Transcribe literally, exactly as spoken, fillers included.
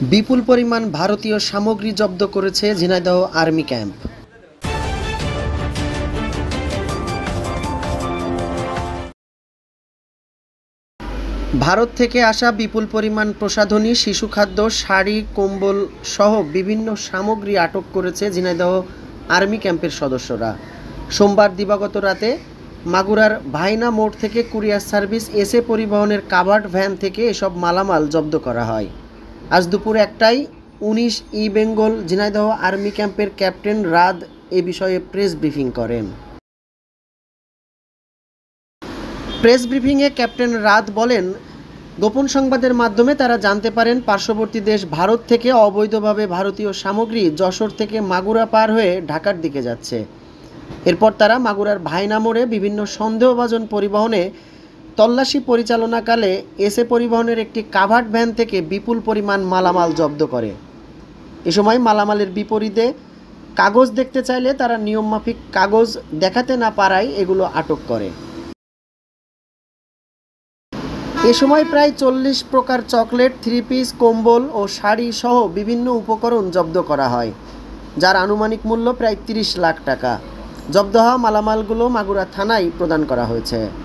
বিপুল পরিমাণ ভারতীয় সামগ্রী জব্দ করেছে ঝিনাইদহ আর্মি ক্যাম্প। ভারত থেকে আসা বিপুল পরিমাণ প্রসাধনী, শিশু খাদ্য, শাড়ি, কম্বল সহ বিভিন্ন সামগ্রী আটক করেছে ঝিনাইদহ আর্মি ক্যাম্পের সদস্যরা। সোমবার দিবাগত রাতে মাগুরার ভাইনা মোড় থেকে কুরিয়ার সার্ভিস এসএ পরিবহনের কাভার্ড ভ্যান থেকে এসব মালামাল জব্দ করা হয়। আজ দুপুর একটায় উনিশ ই বেঙ্গল ঝিনাইদহ আর্মি ক্যাম্পের ক্যাপ্টেন রাদ এ বিষয়ে প্রেস ব্রিফিং করেন। প্রেস ব্রিফিংয়ে ক্যাপ্টেন রাদ বলেন, গোপন সংবাদের মাধ্যমে তারা জানতে পারেন পার্শ্ববর্তী দেশ ভারত থেকে অবৈধভাবে ভারতীয় সামগ্রী যশোর থেকে মাগুরা পার হয়ে ঢাকার দিকে যাচ্ছে। এরপর তারা মাগুরার ভাইনা মোড়ে বিভিন্ন সন্দেহভাজন পরিবহনে তল্লাশি পরিচালনাকালে এসএ পরিবহনের একটি কাভার্ড ভ্যান থেকে বিপুল পরিমাণ মালামাল জব্দ করে। এ সময় মালামালের বিপরীতে কাগজ দেখতে চাইলে তারা নিয়মমাফিক কাগজ দেখাতে না পারায় এগুলো আটক করে। এ সময় প্রায় চল্লিশ প্রকার চকলেট, থ্রি পিস, কম্বল ও শাড়ি সহ বিভিন্ন উপকরণ জব্দ করা হয়, যার আনুমানিক মূল্য প্রায় তিরিশ লাখ টাকা। জব্দ হওয়া মালামালগুলো মাগুরা থানায় প্রদান করা হয়েছে।